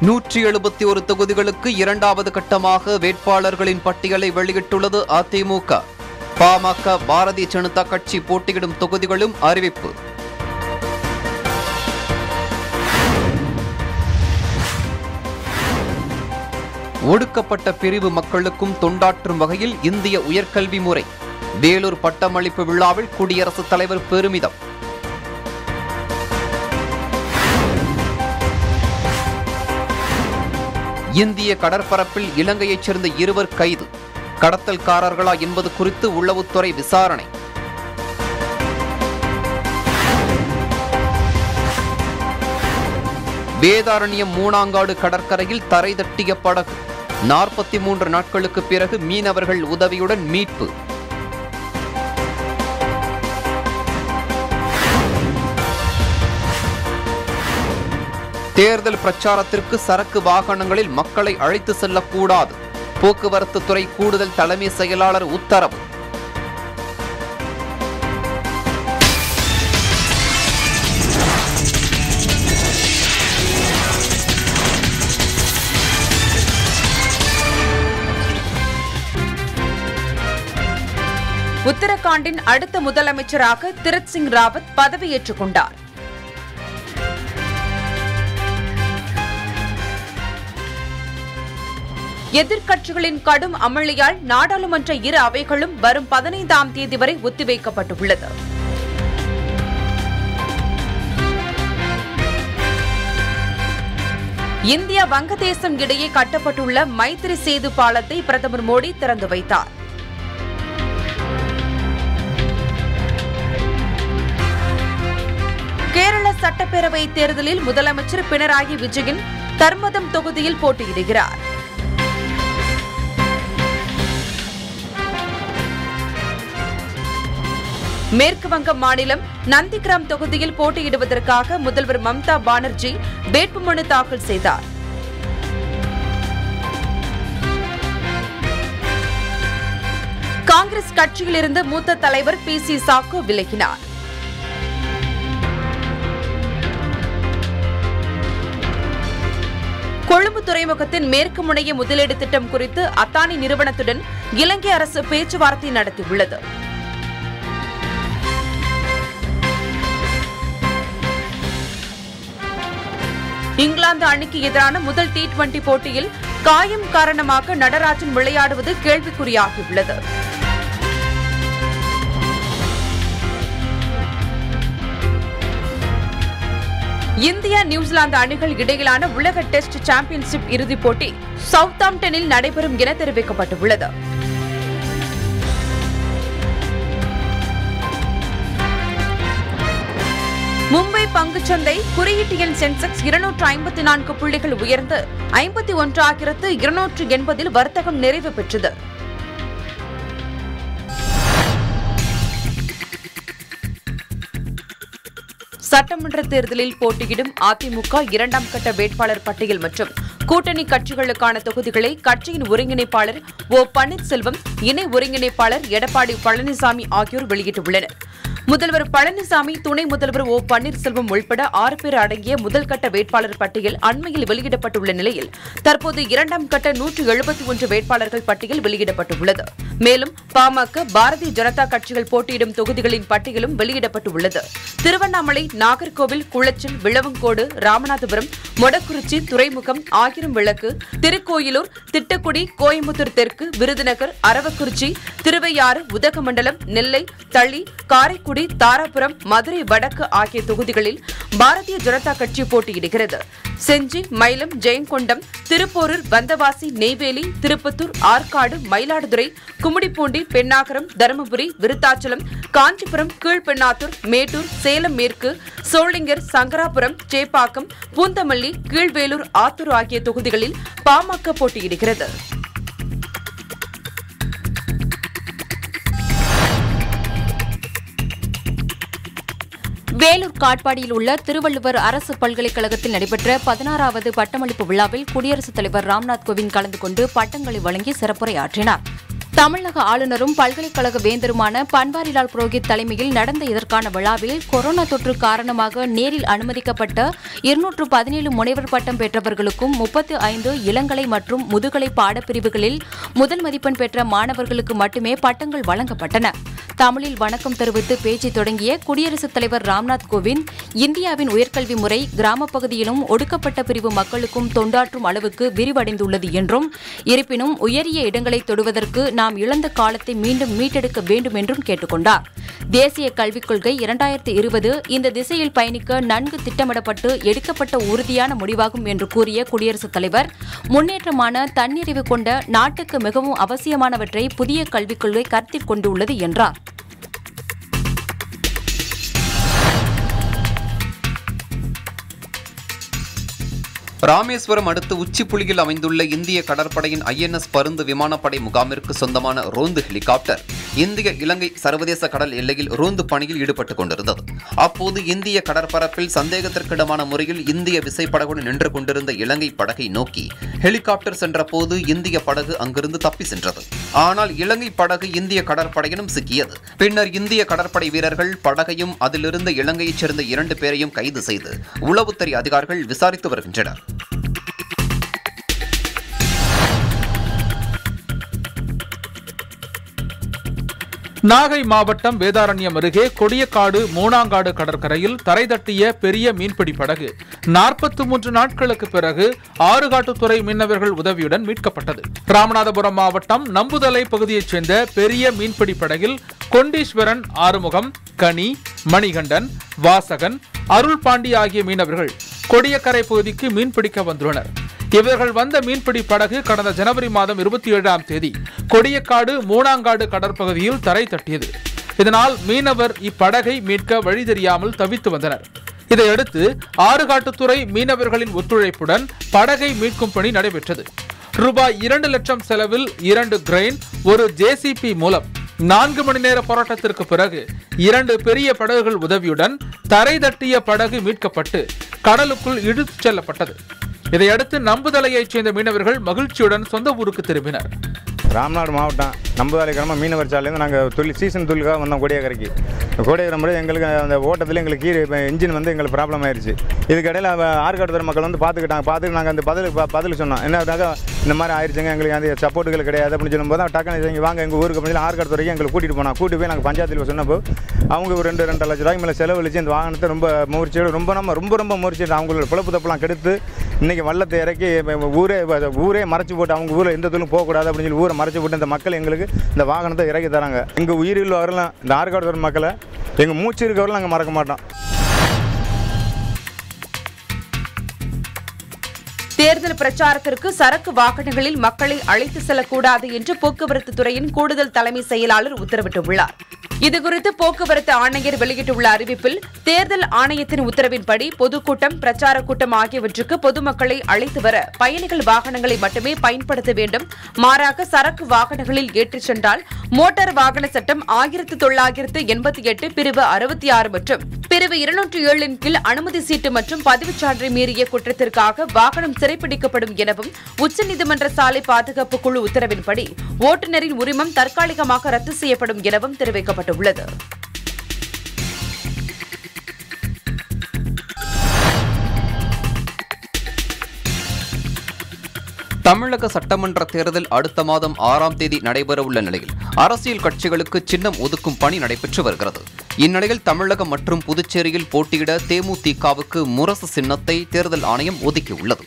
171 தொகுதிகளுக்கு இரண்டாவது கட்டமாக வேட்பாளர்களின் பட்டியலை வெளியிட்டுள்ளது அதிமுக. பாமக, பாரதிய ஜனதா கட்சி போட்டியிடும் தொகுதிகளும் அறிவிப்பு. ஒடுக்கப்பட்ட பிரிவு மக்களுக்கும் தொண்டாற்றும் வகையில் இந்திய உயர்கல்வி முறை. வேலூர் பட்டமளிப்பு விழாவில் குடியரசுத் தலைவர் பெருமிதம். இந்திய கடற்பரப்பில் இலங்கையைச் சேர்ந்த 2 கைது. கடத்தல்காரர்களா என்பது குறித்து உளவுத்துறை விசாரணை. வேதாரண்யம் மூணாங்காடு கடற்கரையில் தரை தட்டிய படகு. 43 நாட்களுக்கு பிறகு மீனவர்கள் உதவியுடன் மீட்பு. தேர்தல் பிரச்சாரத்திற்கு சரக்கு வாகனங்களில் மக்களை அழைத்து செல்லக்கூடாது. போக்குவரத்து துறை கூடுதல் தலைமை செயலாளர் உத்தரவு. உத்தரகாண்டின் அடுத்த முதலமைச்சராக தீரத் சிங் ராவத் பதவியேற்றுக் கொண்டார். எதிர்க்கட்சிகளின் கடும் அமளியால் நாடாளுமன்ற இரு அவைகளும் வரும் 15ஆம் தேதி வரை ஒத்திவைக்கப்பட்டுள்ளது. இந்தியா வங்கதேசம் இடையே கட்டப்பட்டுள்ள மைத்திரி சேது பாலத்தை பிரதமர் மோடி திறந்து வைத்தார். கேரள சட்டப்பேரவை தேர்தலில் முதலமைச்சர் பினராயி விஜயன் தர்மதம் தொகுதியில் போட்டியிடுகிறார். மேற்கு வங்க மாநிலம் நந்திகிராம் தொகுதியில் போட்டியிடுவதற்காக முதல்வர் மம்தா பானர்ஜி வேட்புமனு தாக்கல் செய்தார். காங்கிரஸ் கட்சியிலிருந்து மூத்த தலைவர் PC சாக்கு விலகினார். கொழும்பு துறைமுகத்தின் மேற்கு முனைய முதலீடு திட்டம் குறித்து அத்தானி நிறுவனத்துடன் இலங்கை அரசு பேச்சுவார்த்தை நடத்தியுள்ளது. இங்கிலாந்து அணிக்கு எதிரான முதல் T20 போட்டியில் காயம் காரணமாக நடராஜன் விளையாடுவது கேள்விக்குறியாகியுள்ளது. இந்தியா நியூசிலாந்து அணிகள் இடையிலான உலக டெஸ்ட் சாம்பியன்ஷிப் இறுதிப் போட்டி சவுத்தாம்ப்டனில் நடைபெறும் என தெரிவிக்கப்பட்டுள்ளது. மும்பை பங்குச்சந்தை குறியீட்டு எண் சென்செக்ஸ் 254 புள்ளிகள் உயர்ந்து 51,280 வர்த்தகம் நிறைவு பெற்றது. சட்டமன்ற தேர்தலில் போட்டியிடும் அதிமுக 2ஆம் கட்ட வேட்பாளர் பட்டியல் மற்றும் கூட்டணி கட்சிகளுக்கான தொகுதிகளை கட்சியின் ஒருங்கிணைப்பாளர் ஓ பன்னீர்செல்வம், இணை ஒருங்கிணைப்பாளர் எடப்பாடி பழனிசாமி ஆகியோர் வெளியிட்டுள்ளனர். முதல்வர் பழனிசாமி, துணை முதல்வர் ஓ பன்னீர்செல்வம் உள்பட 6 பேர் அடங்கிய முதல்கட்ட வேட்பாளர் பட்டியல் அண்மையில் வெளியிடப்பட்டுள்ள நிலையில் தற்போது 2ஆம் கட்ட 171 வேட்பாளர்கள் பட்டியல் வெளியிடப்பட்டுள்ளது. மேலும் பாமக, பாரதிய ஜனதா கட்சிகள் போட்டியிடும் தொகுதிகளின் பட்டியலும் வெளியிடப்பட்டுள்ளது. திருவண்ணாமலை, நாகர்கோவில், குளச்சல், விளவங்கோடு, ராமநாதபுரம், மொடக்குறிச்சி, துறைமுகம், ஆயிரம் விளக்கு, திருக்கோயிலூர், திட்டக்குடி, கோயம்புத்தூர் தெற்கு, விருதுநகர், அரவக்குறிச்சி, திருவையாறு, உதகமண்டலம், நெல்லை, தளி, காரைக்குடி, தாராபுரம், மதுரை வடக்கு ஆகிய தொகுதிகளில் பாரதிய ஜனதா கட்சி போட்டியிடுகிறது. செஞ்சி, மயிலம், ஜெயங்கொண்டம், திருப்போரூர், வந்தவாசி, நெய்வேலி, திருப்பத்தூர், ஆற்காடு, மயிலாடுதுறை, கும்மிடிப்பூண்டி, பென்னாகரம், தருமபுரி, விருத்தாச்சலம், காஞ்சிபுரம், கீழ்பெண்ணாத்தூர், மேட்டூர், சேலம் மேற்கு, சோளிங்கர், சங்கராபுரம், சேப்பாக்கம், பூந்தமல்லி, கீழ்வேலூர், ஆத்தூர் ஆகிய தொகுதிகளில் பாமக போட்டியிடுகிறது. வேலூர் காட்பாடியில் உள்ள திருவள்ளுவர் அரசு பல்கலைக்கழகத்தில் நடைபெற்ற 16வது பட்டமளிப்பு விழாவில் குடியரசுத் தலைவர் ராம்நாத் கோவிந்த் கலந்து கொண்டு பட்டங்களை வழங்கி சிறப்புரையாற்றினார். தமிழக ஆளுநரும் பல்கலைக்கழக வேந்தருமான பன்வாரிலால் புரோஹித் தலைமையில் நடந்த இதற்கான விழாவில் கொரோனா தொற்று காரணமாக நேரில் அனுமதிக்கப்பட்ட 217 முனைவர் பட்டம் பெற்றவர்களுக்கும் 35 இளங்கலை மற்றும் முதுகலை பாடப்பிரிவுகளில் முதல் மதிப்பெண் பெற்ற மாணவர்களுக்கு மட்டுமே பட்டங்கள் வழங்கப்பட்டன. தமிழில் வணக்கம் தெரிவித்து பேச்சு தொடங்கிய குடியரசுத் தலைவர் ராம்நாத் கோவிந்த், இந்தியாவின் உயர்கல்வி முறை கிராமப் பகுதியிலும் ஒடுக்கப்பட்ட பிரிவு மக்களுக்கும் தொண்டாற்றும் அளவுக்கு விரிவடைந்துள்ளது என்றும், இருப்பினும் உயரிய இடங்களை தொடுவதற்கு நாம் இழந்த காலத்தை மீண்டும் மீட்டெடுக்க வேண்டும் என்றும் கேட்டுக் கொண்டார். தேசிய கல்விக் கொள்கை 2020 இந்த திசையில் பயணிக்க நன்கு திட்டமிடப்பட்டு எடுக்கப்பட்ட உறுதியான முடிவாகும் என்று கூறிய குடியரசுத் தலைவர், முன்னேற்றமான தன்னிறைவு கொண்ட நாட்டுக்கு மிகவும் அவசியமானவற்றை புதிய கல்விக் கொள்கை கருத்தில் கொண்டுள்ளது என்றார். ராமேஸ்வரம் அடுத்து உச்சிப்புலியில் அமைந்துள்ள இந்திய கடற்படையின் INS பருந்து விமானப்படை முகாமிற்கு சொந்தமான ரோந்து ஹெலிகாப்டர் இந்திய இலங்கை சர்வதேச கடல் எல்லையில் ரோந்து பணியில் ஈடுபட்டுக் கொண்டிருந்தது. அப்போது இந்திய கடற்பரப்பில் சந்தேகத்திற்கிடமான முறையில் இந்திய விசைப்படகுடன் நின்று கொண்டிருந்த இலங்கை படகை நோக்கி ஹெலிகாப்டர் சென்றபோது இந்திய படகு அங்கிருந்து தப்பி சென்றது. ஆனால் இலங்கை படகு இந்திய கடற்படையினும் சிக்கியது. பின்னர் இந்திய கடற்படை வீரர்கள் படகையும் அதிலிருந்த இலங்கையைச் சேர்ந்த 2 பேரையும் கைது செய்து உளவுத்துறை அதிகாரிகள் விசாரித்து வருகின்றனர். நாகை மாவட்டம் வேதாரண்யம் அருகே கொடியக்காடு மூணாங்காடு கடற்கரையில் தரை தட்டிய பெரிய மீன்பிடி படகு 43 நாட்களுக்கு பிறகு ஆறுகாட்டுத்துறை மீனவர்கள் உதவியுடன் மீட்கப்பட்டது. ராமநாதபுரம் மாவட்டம் நம்புதலை பகுதியைச் சேர்ந்த பெரிய மீன்பிடி படகில் கொண்டீஸ்வரன், ஆறுமுகம், கனி, மணிகண்டன், வாசகன், அருள் பாண்டி ஆகிய மீனவர்கள் கொடியக்கரை பகுதிக்கு மீன்பிடிக்க வந்துள்ளனர். இவர்கள் வந்த மீன்பிடி படகு கடந்த ஜனவரி மாதம் 27ஆம் தேதி கொடியக்காடு மூணாங்காடு கடற்பகுதியில் தரை தட்டியது. இதனால் மீனவர் இப்படகை மீட்க வழி தெரியாமல் தவித்து வந்தனர். இதையடுத்து ஆறுகாட்டுத்துறை மீனவர்களின் ஒத்துழைப்புடன் படகை மீட்கும் பணி நடைபெற்றது. ரூபாய் 2 லட்சம் செலவில் 2 கிரெயின், ஒரு JCB மூலம் 4 மணி நேர போராட்டத்திற்கு பிறகு 2 பெரிய படகுகள் உதவியுடன் தரை தட்டிய படகு மீட்கப்பட்டு கடலுக்குள் இழுத்துச் செல்லப்பட்டது. இதையடுத்து நம்புதலையைச் சேர்ந்த மீனவர்கள் மகிழ்ச்சியுடன் சொந்த ஊருக்கு திரும்பினர். ராமநாடு மாவட்டம் நம்புதலை கிராமம் மீனவர் சாலையிலேருந்து நாங்கள் சீசன் தொழிலுக்காக வந்தோம் கோடியக்கரைக்கு. கோடியக்கரை முறை எங்களுக்கு அந்த ஓட்டத்தில் எங்களுக்கு இன்ஜின் வந்து எங்களுக்கு ப்ராப்ளம் ஆயிடுச்சு. இதுக்கிடையில் ஆறுகாட்டுத்துறை மக்கள் வந்து பார்த்துட்டு நாங்கள் அந்த பதில் சொன்னோம். என்னதாக இந்த மாதிரி ஆயிடுச்சுங்க, எங்களுக்கு அந்த சப்போர்ட்டுகள் கிடையாது அப்படின்னு சொல்லும்போது டக்குனு இங்கே வாங்க எங்கள் ஊருக்கு பண்ணி ஆறுகாட்டுத்துறைக்கு எங்களுக்கு கூட்டிகிட்டு போனோம். கூட்டிட்டு போய் நாங்கள் பஞ்சாயத்தில் சொன்னப்போ அவங்க ஒரு 2.5 லட்ச ரூபாய்க்கு மேலே செலவழிச்சு இந்த வாகனத்தை ரொம்ப முயற்சியோடு ரொம்ப முயற்சியோடு அவங்களோட பிழப்பு தப்பெல்லாம் கெடுத்து இன்றைக்கி வள்ளத்தை இறக்கி ஊரே மறைச்சி போட்டு அவங்க ஊரில் எந்த தொழிலும் போகக்கூடாது அப்படின்னு சொல்லி ஊரை மறைச்சி போட்டு இந்த மக்கள் எங்களுக்கு இந்த வாகனத்தை இறக்கி தராங்க. எங்கள் உயிரில் வரலாம் இந்த ஆறுகாட்டுத்துறை மக்களை எங்கள் மூச்சு இருக்கவரை நாங்கள் மறக்க மாட்டோம். தேர்தல் பிரச்சாரத்திற்கு சரக்கு வாகனங்களில் மக்களை அழைத்து செல்லக்கூடாது என்று போக்குவரத்து துறையின் கூடுதல் தலைமை செயலாளர் உத்தரவிட்டுள்ளார். இதுகுறித்து போக்குவரத்து ஆணையர் வெளியிட்டுள்ள அறிவிப்பில், தேர்தல் ஆணையத்தின் உத்தரவின்படி பொதுக்கூட்டம், பிரச்சார கூட்டம் ஆகியவற்றுக்கு பொதுமக்களை அழைத்து வர பயணிகள் வாகனங்களை மட்டுமே பயன்படுத்த வேண்டும். மாறாக சரக்கு வாகனங்களில் ஏற்றிச் சென்றால் மோட்டார் வாகன சட்டம் 1988 பிரிவு 66 மற்றும் பிரிவு 207 கீழ் அனுமதி சீட்டு மற்றும் பதிவுச்சான்றை மீறிய குற்றத்திற்காக வாகனம் சிறைப்பிடிக்கப்படும் எனவும் உச்சநீதிமன்ற சாலை பாதுகாப்பு குழு உத்தரவின்படி ஓட்டுநரின் உரிமம் தற்காலிகமாக ரத்து செய்யப்படும் எனவும் தெரிவிக்கப்பட்டுள்ளது. தமிழக சட்டமன்ற தேர்தல் அடுத்த மாதம் 6ஆம் தேதி நடைபெறவுள்ள நிலையில் அரசியல் கட்சிகளுக்கு சின்னம் ஒதுக்கும் பணி நடைபெற்று வருகிறது. இந்நிலையில் தமிழகம் மற்றும் புதுச்சேரியில் போட்டியிட தேமுதிகவுக்கு முரசு சின்னத்தை தேர்தல் ஆணையம் ஒதுக்கியுள்ளது.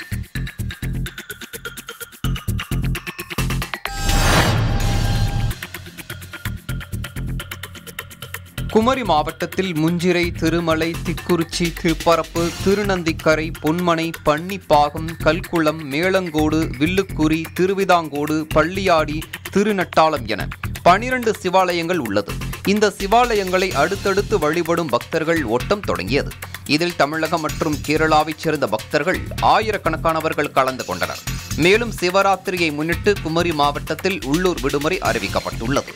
குமரி மாவட்டத்தில் முஞ்சிரை, திருமலை, திக்குறிச்சி, திருப்பரப்பு, திருநந்திக்கரை, பொன்மனை, பன்னிப்பாகம், கல்குளம், மேளங்கோடு, வில்லுக்குறி, திருவிதாங்கோடு, பள்ளியாடி, திருநட்டாளம் என 12 சிவாலயங்கள் உள்ளது. இந்த சிவாலயங்களை அடுத்தடுத்து வழிபடும் பக்தர்கள் ஓட்டம் தொடங்கியது. இதில் தமிழகம் மற்றும் கேரளாவைச் சேர்ந்த பக்தர்கள் ஆயிரக்கணக்கானவர்கள் கலந்து கொண்டனர். மேலும் சிவராத்திரியை முன்னிட்டு குமரி மாவட்டத்தில் உள்ளூர் விடுமுறை அறிவிக்கப்பட்டுள்ளது.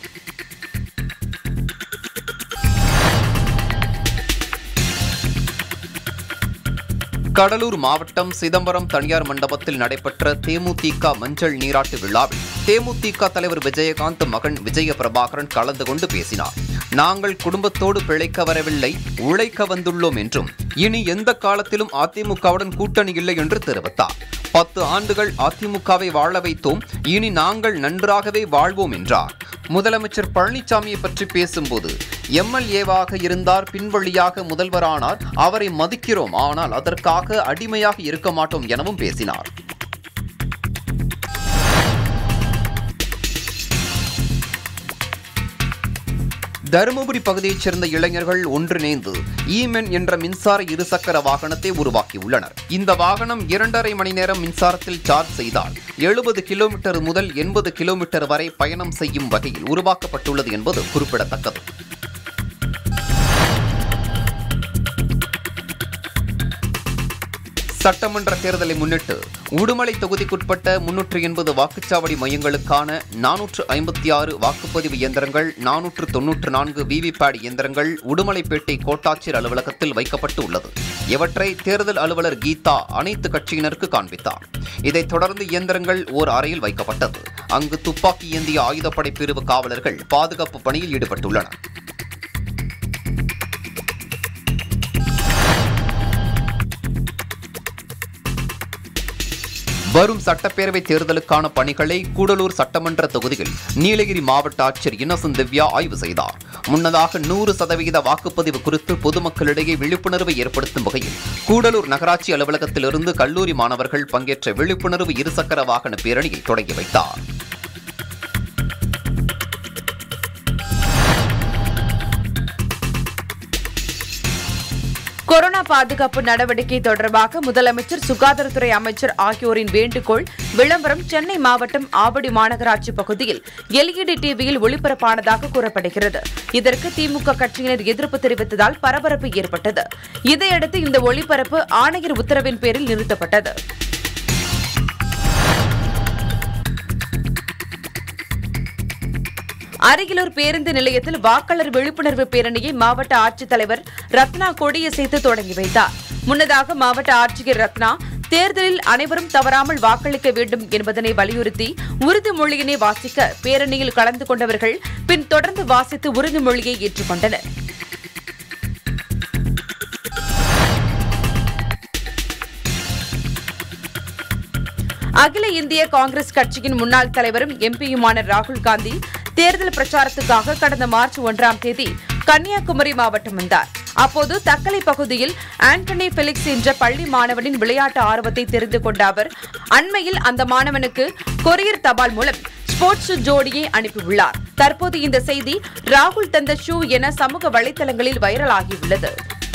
கடலூர் மாவட்டம் சிதம்பரம் தனியார் மண்டபத்தில் நடைபெற்ற தேமுதிக மஞ்சள் நீராட்டு விழாவில் தேமுதிக தலைவர் விஜயகாந்த் மகன் விஜய பிரபாகரன் கலந்து கொண்டு பேசினார். நாங்கள் குடும்பத்தோடு பிழைக்க வரவில்லை, உழைக்க வந்துள்ளோம் என்றும் இனி எந்த காலத்திலும் அதிமுகவுடன் கூட்டணி இல்லை என்று தெரிவித்தார். 10 ஆண்டுகள் அதிமுகவை வாழ வைத்தோம், இனி நாங்கள் நன்றாகவே வாழ்வோம் என்றார். முதலமைச்சர் பழனிசாமியை பற்றி பேசும்போது, எம்எல்ஏவாக இருந்தார், பின்வழியாக முதல்வரானார், அவரை மதிக்கிறோம், ஆனால் அதற்காக அடிமையாக இருக்க மாட்டோம் எனவும் பேசினார். தருமபுரி பகுதியைச் சேர்ந்த இளைஞர்கள் ஒன்றிணைந்து ஈமென் என்ற மின்சார இருசக்கர வாகனத்தை உருவாக்கியுள்ளனர். இந்த வாகனம் 2.5 மணி நேரம் மின்சாரத்தில் சார்ஜ் செய்தால் 70 கிலோமீட்டர் முதல் 80 கிலோமீட்டர் வரை பயணம் செய்யும் வகையில் உருவாக்கப்பட்டுள்ளது என்பது குறிப்பிடத்தக்கது. சட்டமன்ற தேர்தலை முன்னிட்டு உடுமலை தொகுதிக்குட்பட்ட 380 வாக்குச்சாவடி மையங்களுக்கான 456 வாக்குப்பதிவு இயந்திரங்கள், 494 விவிபேட் இயந்திரங்கள் உடுமலைப்பேட்டை கோட்டாட்சியர் அலுவலகத்தில் வைக்கப்பட்டு உள்ளது. இவற்றை தேர்தல் அலுவலர் கீதா அனைத்து கட்சியினருக்கு காண்பித்தார். இதைத் தொடர்ந்து இயந்திரங்கள் ஓர் அறையில் வைக்கப்பட்டது. அங்கு துப்பாக்கி ஏந்திய ஆயுதப்படை பிரிவு காவலர்கள் பாதுகாப்பு பணியில் ஈடுபட்டுள்ளனர். வரும் சட்டப்பேரவை தேர்தலுக்கான பணிகளை கூடலூர் சட்டமன்ற தொகுதியில் நீலகிரி மாவட்ட ஆட்சியர் இன்னசென்ட் திவ்யா ஆய்வு செய்தார். முன்னதாக 100% வாக்குப்பதிவு குறித்து பொதுமக்களிடையே விழிப்புணர்வை ஏற்படுத்தும் வகையில் கூடலூர் நகராட்சி அலுவலகத்திலிருந்து கல்லூரி மாணவர்கள் பங்கேற்ற விழிப்புணர்வு இருசக்கர வாகன பேரணியை தொடங்கி வைத்தார். கொரோனா பாதுகாப்பு நடவடிக்கை தொடர்பாக முதலமைச்சர், சுகாதாரத்துறை அமைச்சர் ஆகியோரின் வேண்டுகோள் விளம்பரம் சென்னை மாவட்டம் ஆவடி மாநகராட்சி பகுதியில் LED டிவியில் ஒளிபரப்பானதாக கூறப்படுகிறது. இதற்கு திமுக கட்சியினர் எதிர்ப்பு தெரிவித்ததால் பரபரப்பு ஏற்பட்டது. இதையடுத்து இந்த ஒளிபரப்பு ஆணையர் உத்தரவின் பேரில் நிறுத்தப்பட்டது. அருகிலூர் பேருந்து நிலையத்தில் வாக்காளர் விழிப்புணர்வு பேரணியை மாவட்ட ஆட்சித்தலைவர் ரத்னா கொடியசைத்து தொடங்கி வைத்தார். முன்னதாக மாவட்ட ஆட்சியர் ரத்னா தேர்தலில் அனைவரும் தவறாமல் வாக்களிக்க வேண்டும் என்பதனை வலியுறுத்தி உறுதிமொழியினை வாசிக்க பேரணியில் கலந்து கொண்டவர்கள் பின் தொடர்ந்து வாசித்து உறுதிமொழியை ஏற்றுக்கொண்டனர். அகில இந்திய காங்கிரஸ் கட்சியின் முன்னாள் தலைவரும் எம்பியுமான ராகுல் காந்தி தேர்தல் பிரச்சாரத்துக்காக கடந்த மார்ச் 1ஆம் தேதி கன்னியாகுமரி மாவட்டம் வந்தார். அப்போது தக்கலை பகுதியில் ஆண்டனி பெலிக்ஸ் என்ற பள்ளி மாணவனின் விளையாட்டு ஆர்வத்தை தெரிந்து கொண்ட அவர் அண்மையில் அந்த மாணவனுக்கு கொரியர் தபால் மூலம் ஸ்போர்ட்ஸ் ஜோடியை அனுப்பியுள்ளார். தற்போது இந்த செய்தி ராகுல் தந்த ஷூ என சமூக வலைதளங்களில் வைரலாகியுள்ளது.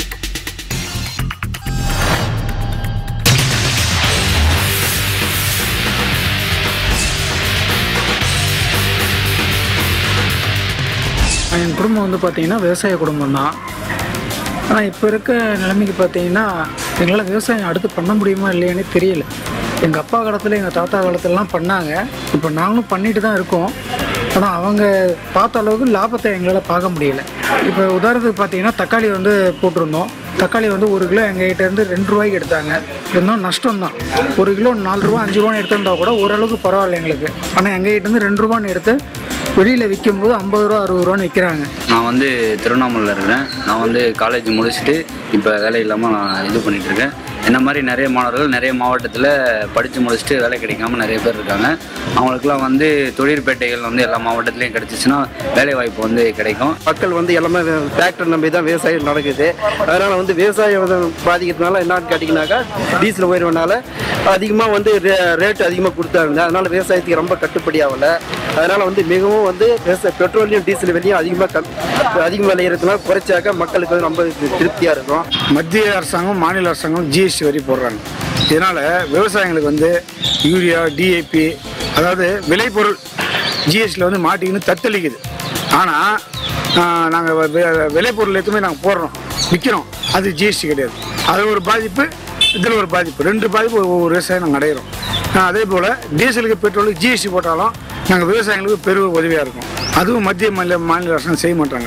என் குடும்பம் வந்து பார்த்திங்கன்னா விவசாய குடும்பம் தான். ஆனால் இப்போ இருக்க நிலைமைக்கு பார்த்தீங்கன்னா எங்களால் விவசாயம் அடுத்து பண்ண முடியுமா இல்லையானே தெரியல. எங்கள் அப்பா காலத்தில் எங்கள் தாத்தா காலத்திலலாம் பண்ணாங்க. இப்போ நாங்களும் பண்ணிட்டு தான் இருக்கோம். ஆனால் அவங்க பார்த்த அளவுக்கு லாபத்தை எங்களால் பார்க்க முடியல. இப்போ உதாரணத்துக்கு பார்த்தீங்கன்னா தக்காளி வந்து போட்டிருந்தோம். தக்காளி வந்து 1 கிலோ எங்ககிட்டேருந்து 2 ரூபாய்க்கு எடுத்தாங்க. இருந்தாலும் நஷ்டம் தான். 1 கிலோ 4 ரூபா 5 ரூபான்னு எடுத்திருந்தா கூட ஓரளவுக்கு பரவாயில்ல எங்களுக்கு. ஆனால் எங்ககிட்டேருந்து 2 ரூபான்னு எடுத்து வெளியில் விற்கும்போது 50 ரூபா 60 ரூபான்னு விற்கிறாங்க. நான் வந்து திருவண்ணாமலையில் இருக்கிறேன். நான் வந்து காலேஜ் முடிச்சுட்டு இப்போ வேலை இல்லாமல் நான் இது பண்ணிகிட்ருக்கேன். என்ன மாதிரி நிறைய மாணவர்கள் நிறைய மாவட்டத்தில் படித்து முடிச்சுட்டு வேலை கிடைக்காம நிறைய பேர் இருக்காங்க. அவங்களுக்குலாம் வந்து தொழிற்பேட்டைகள் வந்து எல்லா மாவட்டத்துலேயும் கிடச்சிச்சின்னா வேலை வாய்ப்பு வந்து கிடைக்கும். மக்கள் வந்து எல்லாமே டிராக்டர் நம்பி தான் விவசாயம் நடக்குது. அதனால் வந்து விவசாயம் பாதிக்கிறதுனால என்னன்னு கேட்டிங்கனாக்கா டீசல் உயர்வுனால அதிகமாக வந்து ரேட்டு அதிகமாக கொடுத்தாங்க. அதனால் விவசாயத்துக்கு ரொம்ப கட்டுப்படி ஆகலை. அதனால் வந்து மிகவும் வந்து பெட்ரோலியம் டீசல் விலையும் அதிகமாக விலை இருக்கிறதுனால குறைச்சாக்க மக்களுக்கு வந்து ரொம்ப திருப்தியாக இருக்கும். மத்திய அரசாங்கம் மாநில அரசாங்கம் ஜிஎஸ்டி வரி போடுறாங்க. இதனால் விவசாயிகளுக்கு வந்து யூரியா, டிஏபி, அதாவது விளைபொருள் ஜிஎஸ்டியில் வந்து மாட்டிக்கின்னு தத்தளிக்குது. ஆனால் நாங்கள் விளைபொருள் எதுவுமே நாங்கள் போடுறோம், விற்கிறோம், அது ஜிஎஸ்டி கிடையாது. அது ஒரு பாதிப்பு, இதில் ஒரு பாதிப்பு, 2 பாதிப்பு ஒரு விவசாயம் நாங்கள் அடைகிறோம். அதே போல் டீசலுக்கு பெட்ரோலுக்கு ஜிஎஸ்டி போட்டாலும் நாங்கள் விவசாயிகளுக்கு பெரும் உதவியாக இருக்கும். அதுவும் மத்திய மாநில அரசாங்கம் செய்ய மாட்டாங்க.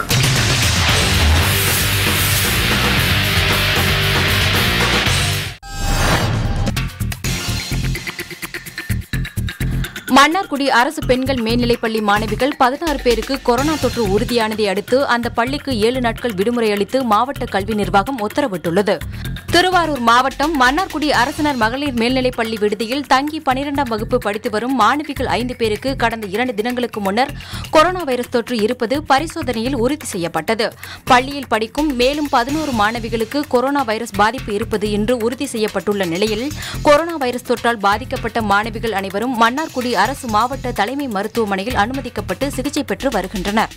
மன்னார்குடி அரசு பெண்கள் மேல்நிலைப்பள்ளி மாணவிகள் 16 பேருக்கு கொரோனா தொற்று உறுதியானதை அடுத்து அந்த பள்ளிக்கு 7 நாட்கள் விடுமுறை அளித்து மாவட்ட கல்வி நிர்வாகம் உத்தரவிட்டுள்ளது. திருவாரூர் மாவட்டம் மன்னார்குடி அரசினர் மகளிர் மேல்நிலைப்பள்ளி விடுதியில் தங்கி 12ஆம் வகுப்பு படித்து வரும் மாணவிகள் 5 பேருக்கு கடந்த 2 தினங்களுக்கு முன்னர் கொரோனா வைரஸ் தொற்று இருப்பது பரிசோதனையில் உறுதி செய்யப்பட்டது. பள்ளியில் படிக்கும் மேலும் 11 மாணவிகளுக்கு கொரோனா வைரஸ் பாதிப்பு இருப்பது இன்று உறுதி செய்யப்பட்டுள்ள நிலையில் கொரோனா வைரஸ் தொற்றால் பாதிக்கப்பட்ட மாணவிகள் அனைவரும் மன்னார்குடி அரசு மாவட்ட தலைமை மருத்துவமனையில் அனுமதிக்கப்பட்டு சிகிச்சை பெற்று வருகின்றனர்.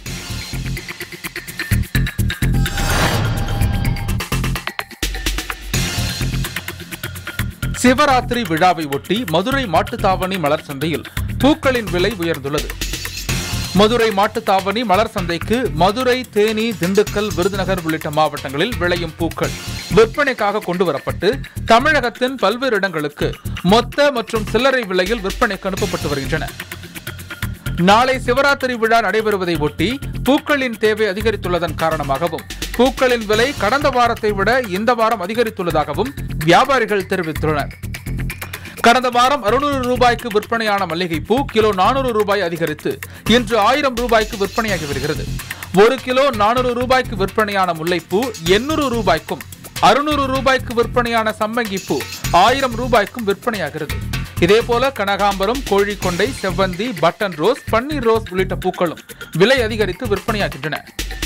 சிவராத்திரி விழாவை ஒட்டி மதுரை மாட்டுத்தாவணி மலர் சந்தையில் பூக்களின் விலை உயர்ந்துள்ளது. மதுரை மாட்டுத்தாவணி மலர் சந்தைக்கு மதுரை, தேனி, திண்டுக்கல், விருதுநகர் உள்ளிட்ட மாவட்டங்களில் விளையும் பூக்கள் விற்பனைக்காக கொண்டுவரப்பட்டு தமிழகத்தின் பல்வேறு இடங்களுக்கு மொத்த மற்றும் சில்லறை விலையில் விற்பனைக்கு அனுப்பப்பட்டு வருகின்றன. நாளை சிவராத்திரி விழா நடைபெறுவதை ஒட்டி பூக்களின் தேவை அதிகரித்துள்ளதன் காரணமாகவும் பூக்களின் விலை கடந்த வாரத்தை விட இந்த வாரம் அதிகரித்துள்ளதாகவும் வியாபாரிகள் தெரிவித்துள்ளனர். கடந்த வாரம் 600 ரூபாய்க்கு விற்பனையான மல்லிகைப்பூ கிலோ 400 ரூபாய் அதிகரித்து இன்று 1000 ரூபாய்க்கு விற்பனையாகி வருகிறது. 1 கிலோ 400 ரூபாய்க்கு விற்பனையான முல்லைப்பூ 800 ரூபாய்க்கும் 600 ரூபாய்க்கு விற்பனையான சம்மங்கிப்பூ 1000 ரூபாய்க்கும் விற்பனையாகிறது. இதேபோல கனகாம்பரம், கோழிக்கொண்டை, செவ்வந்தி, பட்டன் ரோஸ், பன்னீர் ரோஸ் உள்ளிட்ட பூக்களும் விலை அதிகரித்து விற்பனையாகின்றன.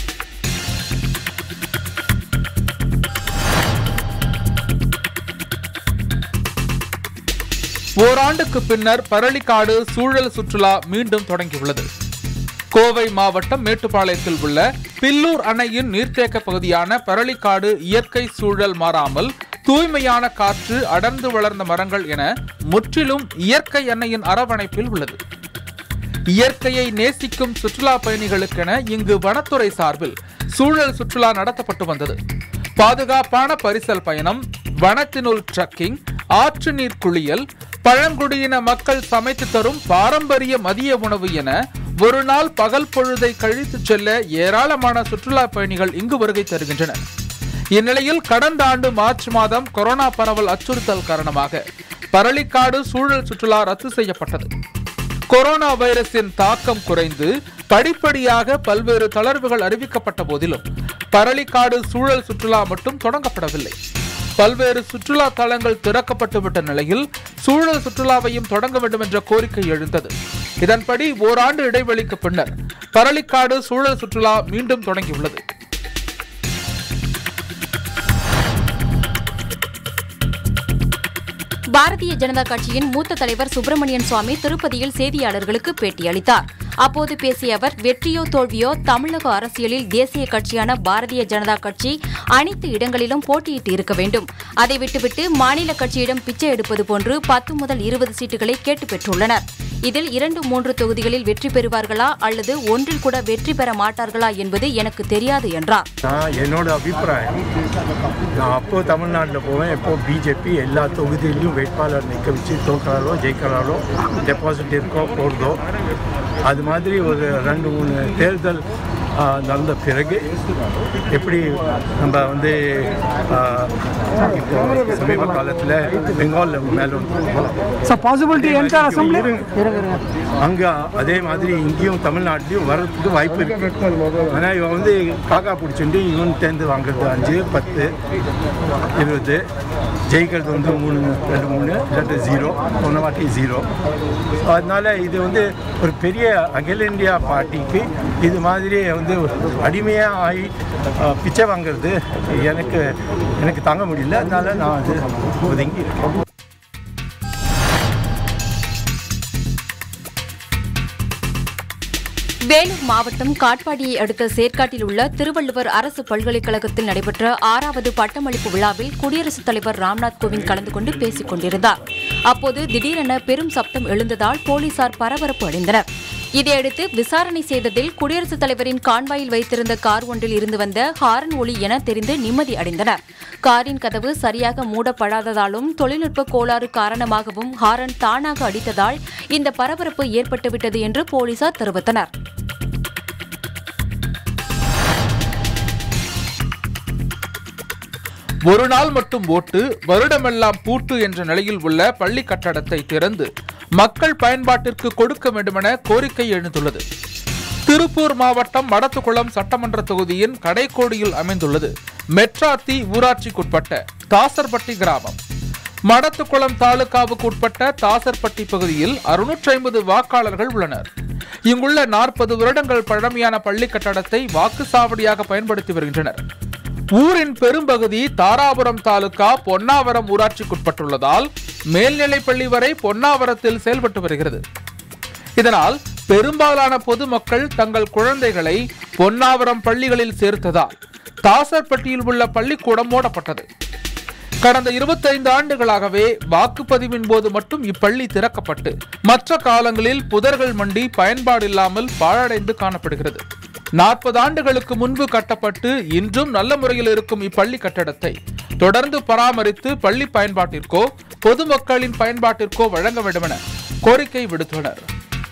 ஓராண்டுக்கு பின்னர் பரளிக்காடு சூழல் சுற்றுலா மீண்டும் தொடங்கியுள்ளது. கோவை மாவட்டம் மேட்டுப்பாளையத்தில் உள்ள பில்லூர் அணையின் நீர்த்தேக்க பகுதியான பரளிக்காடு இயற்கை சூழல் மாறாமல் தூய்மையான காற்று, அடர்ந்து வளர்ந்த மரங்கள் என முற்றிலும் இயற்கை அன்னையின் அரவணைப்பில் உள்ளது. இயற்கையை நேசிக்கும் சுற்றுலா பயணிகளுக்கென இங்கு வனத்துறை சார்பில் சூழல் சுற்றுலா நடத்தப்பட்டு வந்தது. பாதுகாப்பான பரிசல் பயணம், வனத்தினுள் ட்ரக்கிங், ஆற்று நீர் குளியல், பழங்குடியின மக்கள் சமைத்து தரும் பாரம்பரிய மதிய உணவு என ஒரு நாள் பகல் பொழுதை கழித்து செல்ல ஏராளமான சுற்றுலா பயணிகள் இங்கு வருகை தருகின்றனர். இந்நிலையில் கடந்த ஆண்டு மார்ச் மாதம் கொரோனா பரவல் அச்சுறுத்தல் காரணமாக பரளிக்காடு சூழல் சுற்றுலா ரத்து செய்யப்பட்டது. கொரோனா வைரஸின் தாக்கம் குறைந்து படிப்படியாக பல்வேறு தளர்வுகள் அறிவிக்கப்பட்ட போதிலும் பரளிக்காடு சூழல் சுற்றுலா மட்டும் தொடங்கப்படவில்லை. பல்வேறு சுற்றுலா தலங்கள் திறக்கப்பட்டுவிட்ட நிலையில் சூழல் சுற்றுலாவையும் தொடங்க வேண்டும் என்ற கோரிக்கை எழுந்தது. இதன்படி ஓராண்டு இடைவெளிக்கு பின்னர் பரளிக்காடு சூழல் சுற்றுலா மீண்டும் தொடங்கியுள்ளது. பாரதிய ஜனதா கட்சியின் மூத்த தலைவர் சுப்பிரமணியன் சுவாமி திருப்பதியில் செய்தியாளர்களுக்கு பேட்டியளித்தார். அப்போது பேசிய அவர், வெற்றியோ தோல்வியோ தமிழக அரசியலில் தேசிய கட்சியான பாரதிய ஜனதா கட்சி அனைத்து இடங்களிலும் போட்டியிட்டு இருக்க வேண்டும். அதை விட்டுவிட்டு மாநில கட்சியிடம் பிச்சை எடுப்பது போன்று 10 முதல் 20 சீட்டுகளை கேட்டு பெற்றுள்ளனர். இதில் 2-3 தொகுதிகளில் வெற்றி பெறுவார்களா அல்லது ஒன்றில் கூட வெற்றி பெற மாட்டார்களா என்பது எனக்கு தெரியாது என்றார். என்னோட அபிப்பிராயம், நான் அப்போ தமிழ்நாட்டில் போவேன், எப்போ பிஜேபி எல்லா தொகுதியிலையும் வேட்பாளர் நிற்க வச்சு தோற்கிறாரோ ஜெயிக்கிறாரோ டெபாசிட் இருக்கோ போடுதோ, அது மாதிரி ஒரு 2-3 தேர்தல் நடந்த பிறகு எப்படி நம்ம வந்து இப்போ சமீப காலத்தில் பெங்காலில் மேலே அங்கே அதே மாதிரி இங்கேயும் தமிழ்நாட்டிலையும் வர்றதுக்கு வாய்ப்பு இருக்கு. ஆனால் இவன் வந்து காக்கா பிடிச்சிட்டு இவன் தேர்ந்து வாங்குறது 5, 10, 20, ஜெயிக்கிறது வந்து 3-2-3 இல்லாட்டி 0, போன வாட்டி 0. அதனால இது வந்து ஒரு பெரிய அகில இந்தியா பார்ட்டிக்கு இது மாதிரி வந்து அடிமையாக ஆகி பிச்சை வாங்கிறது எனக்கு தாங்க முடியல. அதனால நான் அது ஒதுங்கி இருக்கேன். வேலூர் மாவட்டம் காட்பாடியை அடுத்த சேர்க்காட்டில் உள்ள திருவள்ளுவர் அரசு பல்கலைக்கழகத்தில் நடைபெற்ற 6வது பட்டமளிப்பு விழாவில் குடியரசுத் தலைவர் ராம்நாத் கோவிந்த் கலந்து கொண்டு பேசிக் கொண்டிருந்தார். அப்போது திடீரென பெரும் சப்தம் எழுந்ததால் போலீசார் பரபரப்பு அடைந்தனர். இதையடுத்து விசாரணை செய்ததில் குடியரசுத் தலைவரின் கான்வாயில் வைத்திருந்த கார் ஒன்றில் இருந்து வந்த ஹாரன் ஒலி என தெரிந்து நிம்மதி அடைந்தனர். காரின் கதவு சரியாக மூடப்படாததாலும் தொழில்நுட்ப கோளாறு காரணமாகவும் ஹாரன் தானாக அடித்ததால் இந்த பரபரப்பு ஏற்பட்டுவிட்டது என்று போலீசார் தெரிவித்தனர். ஒரு நாள் மட்டும் ஓட்டு, வருடமெல்லாம் பூட்டு என்ற நிலையில் உள்ள பள்ளி கட்டடத்தை திறந்து மக்கள் பயன்பாட்டிற்கு கொடுக்க வேண்டுமென கோரிக்கை எழுந்துள்ளது. திருப்பூர் மாவட்டம் மடத்துக்குளம் சட்டமன்ற தொகுதியின் கடைக்கோடியில் அமைந்துள்ளது மெட்ராத்தி ஊராட்சிக்குட்பட்ட தாசர்பட்டி கிராமம். மடத்துக்குளம் தாலுகாவுக்கு உட்பட்ட தாசர்பட்டி பகுதியில் 650 வாக்காளர்கள் உள்ளனர். இங்குள்ள 40 வருடங்கள் பழமையான பள்ளி கட்டடத்தை வாக்குச்சாவடியாக பயன்படுத்தி வருகின்றனர். ஊரின் பெரும்பகுதி தாராபுரம் தாலுகா பொன்னாவரம் ஊராட்சிக்குட்பட்டுள்ளதால் மேல்நிலைப்பள்ளி வரை பொன்னாவரத்தில் செயல்பட்டு வருகிறது. இதனால் பெரும்பாலான பொதுமக்கள் தங்கள் குழந்தைகளை பொன்னாவரம் பள்ளிகளில் சேர்த்ததால் தாசர்பட்டியில் உள்ள பள்ளிக்கூடம் மூடப்பட்டது. கடந்த 25 ஆண்டுகளாகவே வாக்குப்பதிவின் போது மட்டும் இப்பள்ளி திறக்கப்பட்டு மற்ற காலங்களில் புதர்கள் மண்டி பயன்பாடு இல்லாமல் பாழடைந்து காணப்படுகிறது. 40 ஆண்டுகளுக்கு முன்பு கட்டப்பட்டு இன்றும் நல்ல முறையில் இருக்கும் இப்பள்ளி கட்டடத்தை தொடர்ந்து பராமரித்து பள்ளி பயன்பாட்டிற்கோ பொதுமக்களின் பயன்பாட்டிற்கோ வழங்க வேண்டுமென கோரிக்கை விடுத்துள்ளனர்.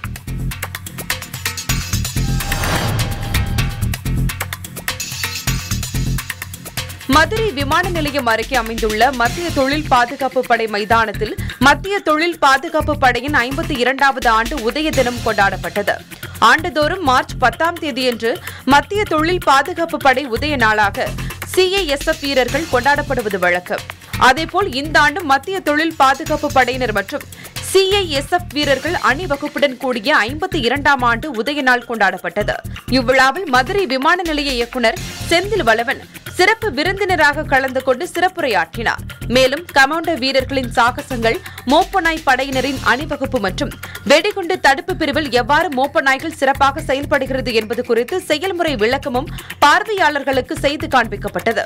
மதுரை விமான நிலையம் அருகே அமைந்துள்ள மத்திய தொழில் பாதுகாப்பு படை மைதானத்தில் மத்திய தொழில் பாதுகாப்பு படையின் 52வது ஆண்டு உதய தினம் கொண்டாடப்பட்டது. ஆண்டுதோறும் மார்ச் 10ஆம் தேதியன்று மத்திய தொழில் பாதுகாப்பு படை உதய நாளாக CISF வீரர்கள் கொண்டாடப்படுவது வழக்கம். அதேபோல் இந்த ஆண்டு மத்திய தொழில் பாதுகாப்பு படையினர் மற்றும் CISF வீரர்கள் அணிவகுப்புடன் கூடிய 52ஆம் ஆண்டு உதய நாள் கொண்டாடப்பட்டது. இவ்விழாவில் மதுரை விமான நிலைய இயக்குநர் செந்தில் வளவன் சிறப்பு விருந்தினராக கலந்து கொண்டு சிறப்புரையாற்றினார். மேலும் கமாண்டோ வீரர்களின் சாகசங்கள், மோப்பநாய் படையினரின் அணிவகுப்பு மற்றும் வெடிகுண்டு தடுப்பு பிரிவில் எவ்வாறு மோப்ப நாய்கள் சிறப்பாக செயல்படுகிறது என்பது குறித்து செயல்முறை விளக்கமும் பார்வையாளர்களுக்கு செய்து காண்பிக்கப்பட்டது.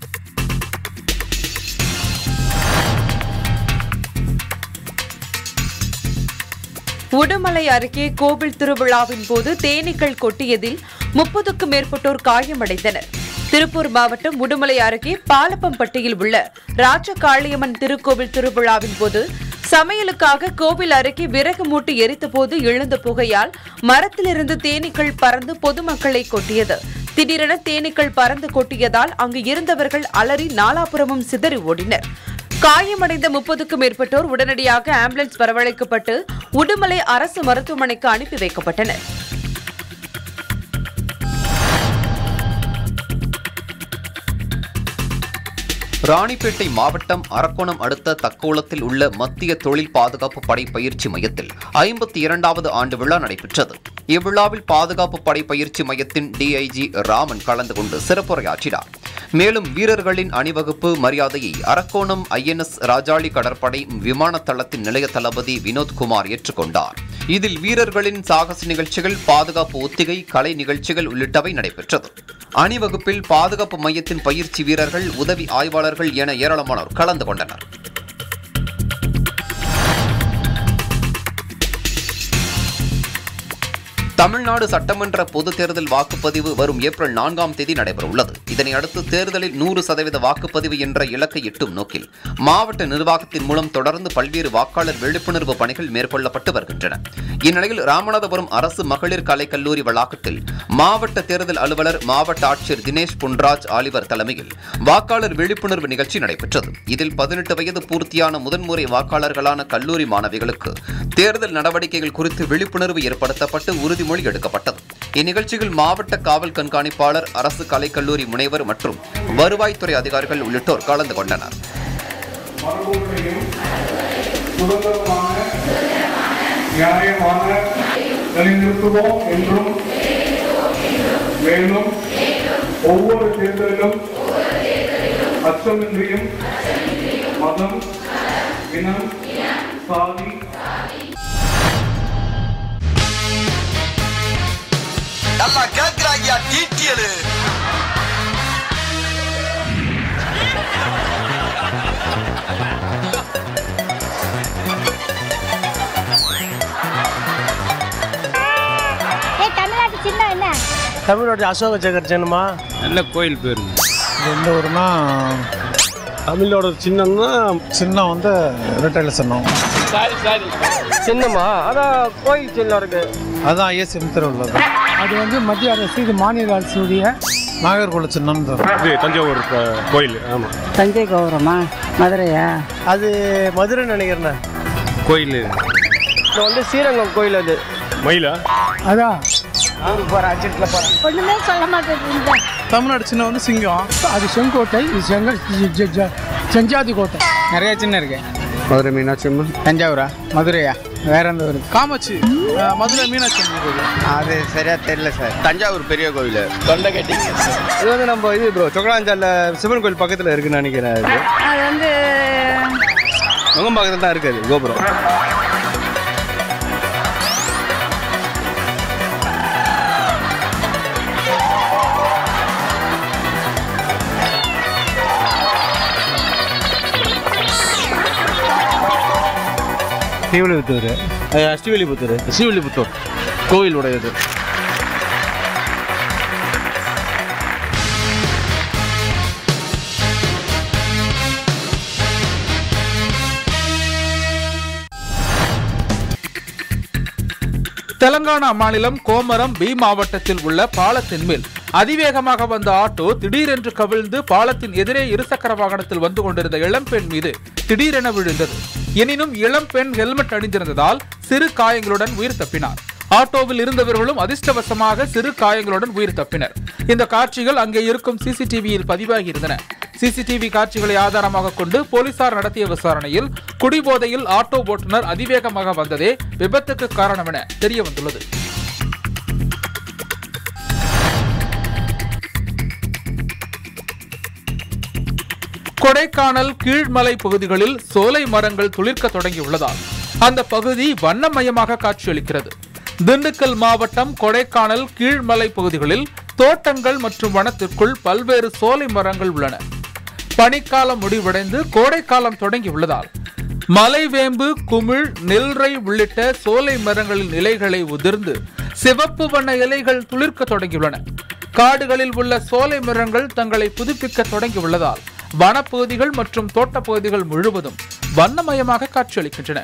உடுமலை அருகே கோவில் திருவிழாவின் போது தேனீக்கள் கொட்டியதில் 30க்கும் மேற்பட்டோர் காயமடைந்தனர். திருப்பூர் மாவட்டம் உடுமலை அருகே பாலப்பம்பட்டியில் உள்ள ராஜகாளியம்மன் திருக்கோவில் திருவிழாவின் போது சமையலுக்காக கோவில் அருகே விறகு மூட்டி எரித்தபோது எழுந்த புகையால் மரத்திலிருந்து தேனீக்கள் பறந்து பொதுமக்களை கொட்டியது. திடீரென தேனீக்கள் பறந்து கொட்டியதால் அங்கு இருந்தவர்கள் அலறி நாலாபுரமும் சிதறி ஓடினர். காயமடைந்த 30க்கும் மேற்பட்டோர் உடனடியாக ஆம்புலன்ஸ் வரவழைக்கப்பட்டு உடுமலை அரசு மருத்துவமனைக்கு அனுப்பி வைக்கப்பட்டனர். ராணிப்பேட்டை மாவட்டம் அரக்கோணம் அடுத்த தக்கோலத்தில் உள்ள மத்திய தொழில் பாதுகாப்பு படை பயிற்சி மையத்தில் 52வது ஆண்டு விழா நடைபெற்றது. இவ்விழாவில் பாதுகாப்பு படை பயிற்சி மையத்தின் DIG ராமன் கலந்து கொண்டு சிறப்புரையாற்றினார். மேலும் வீரர்களின் அணிவகுப்பு மரியாதையை அரக்கோணம் INS ராஜாளி கடற்படை விமான தளத்தின் நிலைய தளபதி வினோத்குமார் ஏற்றுக்கொண்டார். இதில் வீரர்களின் சாகச நிகழ்ச்சிகள், பாதுகாப்பு ஒத்திகை, கலை நிகழ்ச்சிகள் உள்ளிட்டவை நடைபெற்றது. அணிவகுப்பில் பாதுகாப்பு மையத்தின் பயிற்சி வீரர்கள், உதவி ஆய்வாளர்கள் என ஏராளமானோர் கலந்து கொண்டனர். தமிழ்நாடு சட்டமன்ற பொதுத் தேர்தல் வாக்குப்பதிவு வரும் ஏப்ரல் 4ஆம் தேதி நடைபெறவுள்ளது. இதனையடுத்து தேர்தலில் 100% வாக்குப்பதிவு என்ற இலக்கை எட்டும் நோக்கில் மாவட்ட நிர்வாகத்தின் மூலம் தொடர்ந்து பல்வேறு வாக்காளர் விழிப்புணர்வு பணிகள் மேற்கொள்ளப்பட்டு வருகின்றன. இந்நிலையில் ராமநாதபுரம் அரசு மகளிர் கலைக்கல்லூரி வளாகத்தில் மாவட்ட தேர்தல் அலுவலர், மாவட்ட ஆட்சியர் தினேஷ் பொன்ராஜ் ஆலிவர் தலைமையில் வாக்காளர் விழிப்புணர்வு நிகழ்ச்சி நடைபெற்றது. இதில் 18 வயது பூர்த்தியான முதன்முறை வாக்காளர்களான கல்லூரி மாணவிகளுக்கு தேர்தல் நடவடிக்கைகள் குறித்து விழிப்புணர்வு ஏற்படுத்தப்பட்டு உறுதிமொழி எடுக்கப்பட்டது. இந்நிகழ்ச்சியில் மாவட்ட காவல் கண்காணிப்பாளர், அரசு கலைக்கல்லூரி முனைவர் மற்றும் வருவாய்த்துறை அதிகாரிகள் உள்ளிட்டோர் கலந்து கொண்டனர். மேலும் ஒவ்வொரு தேர்தலிலும் அச்சமின்றியும் மதம், இனம், சாதி நல்லா கேக்குறாங்க டீட்டியலு. தமிழ்நாட்டு சின்னம் என்ன? தமிழ்நாட்டு அசோக சக்கர சின்னமா? நல்ல கோயில் பேரு. எந்த ஊருனா தமிழோட சின்னம்னா சின்னம் வந்து ரெட்டையில சின்னம். சின்னமா? அதான் கோயில் சின்னம் இருக்கு. அதான் ஐஎஸ் உள்ளது. அது வந்து மத்திய அரசு, இது மாநில அரசுடைய நாகர்கோவில் சின்னம். தஞ்சாவூர் கோயில். ஆமாம். தஞ்சை கௌரவமா? மதுரையா? அது மதுரை நினைக்கிறேன். கோயில் இது வந்து ஸ்ரீரங்கம் கோயில் அது. மயிலா? அதான் ஒண்ணுமே சொல்ல மாட்டேன். தமிழ்நாடு சின்ன வந்து சிங்கம், அது செங்கோட்டை, இது செஞ்சாதி கோட்டை. நிறைய சின்ன இருக்கு. மதுரை மீனாட்சி அம்மன். தஞ்சாவூரா? மதுரையா? வேற எந்த ஊர்? காமாட்சி. மதுரை மீனாட்சி அம்மன். அது சரியா தெரியல சார். தஞ்சாவூர் பெரிய கோயில். தொண்டைக்கட்டி. இது வந்து நம்ம இது ப்ரோ சொக்கலாஞ்சால சிவன் கோயில் பக்கத்தில் இருக்குன்னு நினைக்கிறேன். அது வந்து நுங்கம் பக்கத்தில் தான் இருக்குது கோபுரம். ஸ்ரீவில்லிபுத்தூர். ஸ்ரீவில்லிபுத்தூர் கோவிலுடையது. தெலங்கானா மாநிலம் கோமரம் பி மாவட்டத்தில் உள்ள பாலத்தின் மேல் அதிவேகமாக வந்த ஆட்டோ திடீரென்று கவிழ்ந்து பாலத்தின் எதிரே இருசக்கர வாகனத்தில் வந்து கொண்டிருந்த இளம்பெண் மீது திடீரென விழுந்தது. எனினும் இளம்பெண் ஹெல்மெட் அணிந்திருந்ததால் சிறு காயங்களுடன் உயிர் தப்பினார். ஆட்டோவில் இருந்தவர்களும் அதிர்ஷ்டவசமாக சிறு காயங்களுடன் உயிர் தப்பினர். இந்த காட்சிகள் அங்கே இருக்கும் சிசிடிவியில் பதிவாகி இருந்தன. சிசிடிவி காட்சிகளை ஆதாரமாக கொண்டு போலீசார் நடத்திய விசாரணையில் குடிபோதையில் ஆட்டோ ஓட்டுநர் அதிவேகமாக வந்ததே விபத்துக்கு காரணம் என தெரிய வந்துள்ளது. கொடைக்கானல் கீழ்மலை பகுதிகளில் சோலை மரங்கள் துளிர்க்க தொடங்கியுள்ளதால் அந்த பகுதி வண்ணமயமாக காட்சியளிக்கிறது. திண்டுக்கல் மாவட்டம் கொடைக்கானல் கீழ்மலை பகுதிகளில் தோட்டங்கள் மற்றும் வனத்திற்குள் பல்வேறு சோலை மரங்கள் உள்ளன. பனிக்காலம் முடிவடைந்து கோடைக்காலம் தொடங்கியுள்ளதால் மலைவேம்பு, குமிழ், நெல்ரை உள்ளிட்ட சோலை மரங்களின் இலைகளை உதிர்ந்து சிவப்பு வண்ண இலைகள் துளிர்க்க தொடங்கியுள்ளன. காடுகளில் உள்ள சோலை மரங்கள் தங்களை புதுப்பிக்க தொடங்கியுள்ளதால் வனப்பகுதிகள் மற்றும் தோட்டப்பகுதிகள் முழுவதும் வண்ணமயமாக காட்சியளிக்கின்றன.